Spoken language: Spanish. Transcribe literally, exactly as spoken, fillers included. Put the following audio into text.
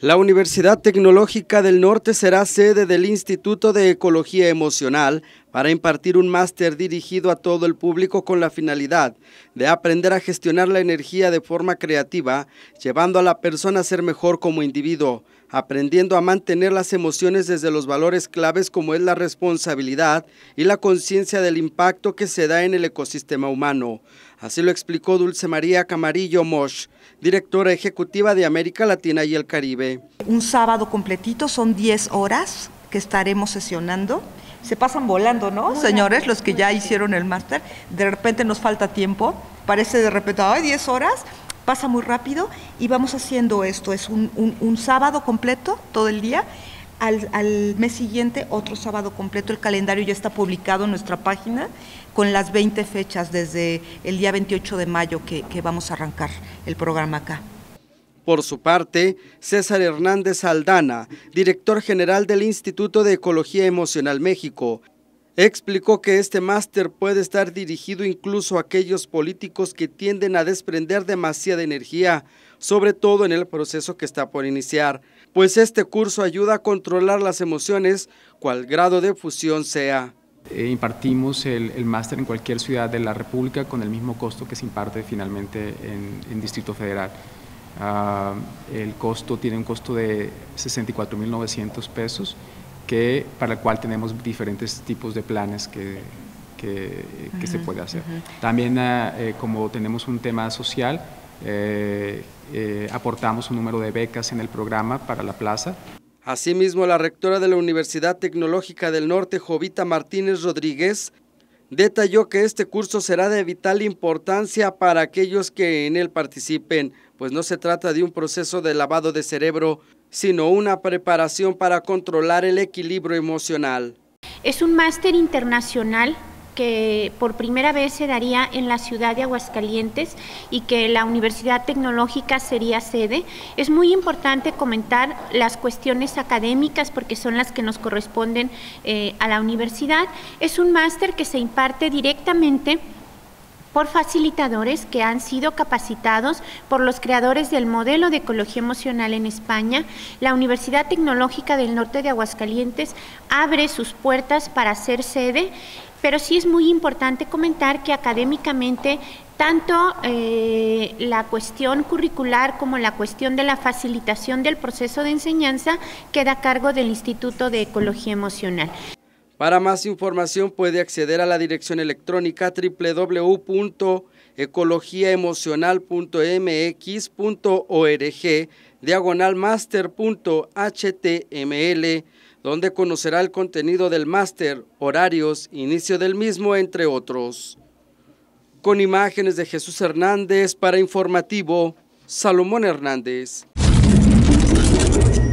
La Universidad Tecnológica del Norte será sede del Instituto de Ecología Emocional para impartir un máster dirigido a todo el público con la finalidad de aprender a gestionar la energía de forma creativa, llevando a la persona a ser mejor como individuo, aprendiendo a mantener las emociones desde los valores claves como es la responsabilidad y la conciencia del impacto que se da en el ecosistema humano. Así lo explicó Dulce María Camarillo Mosch, directora ejecutiva de América Latina y el Caribe. Un sábado completito, son diez horas que estaremos sesionando. Se pasan volando, ¿no, señores? Los que ya hicieron el máster, de repente nos falta tiempo, parece de repente, ¡ay, diez horas! Pasa muy rápido y vamos haciendo esto, es un, un, un sábado completo, todo el día, al, al mes siguiente otro sábado completo, el calendario ya está publicado en nuestra página con las veinte fechas desde el día veintiocho de mayo que, que vamos a arrancar el programa acá. Por su parte, César Hernández Aldana, director general del Instituto de Ecología Emocional México, explicó que este máster puede estar dirigido incluso a aquellos políticos que tienden a desprender demasiada energía, sobre todo en el proceso que está por iniciar, pues este curso ayuda a controlar las emociones, cual grado de fusión sea. Eh, impartimos el, el máster en cualquier ciudad de la República con el mismo costo que se imparte finalmente en, en Distrito Federal. Uh, el costo tiene un costo de sesenta y cuatro mil novecientos pesos, que, para el cual tenemos diferentes tipos de planes que, que, que uh-huh, se puede hacer. Uh-huh. También, eh, como tenemos un tema social, eh, eh, aportamos un número de becas en el programa para la plaza. Asimismo, la rectora de la Universidad Tecnológica del Norte, Jovita Martínez Rodríguez, detalló que este curso será de vital importancia para aquellos que en él participen, pues no se trata de un proceso de lavado de cerebro, sino una preparación para controlar el equilibrio emocional. Es un máster internacional que por primera vez se daría en la ciudad de Aguascalientes y que la Universidad Tecnológica sería sede. Es muy importante comentar las cuestiones académicas porque son las que nos corresponden eh, a la universidad. Es un máster que se imparte directamente por facilitadores que han sido capacitados por los creadores del modelo de ecología emocional en España. La Universidad Tecnológica del Norte de Aguascalientes abre sus puertas para ser sede, pero sí es muy importante comentar que académicamente tanto eh, la cuestión curricular como la cuestión de la facilitación del proceso de enseñanza queda a cargo del Instituto de Ecología Emocional. Para más información puede acceder a la dirección electrónica doble u doble u doble u punto ecología emocional punto m x punto org diagonal master punto h t m l, donde conocerá el contenido del máster, horarios, inicio del mismo, entre otros. Con imágenes de Jesús Hernández para Informativo, Salomón Hernández.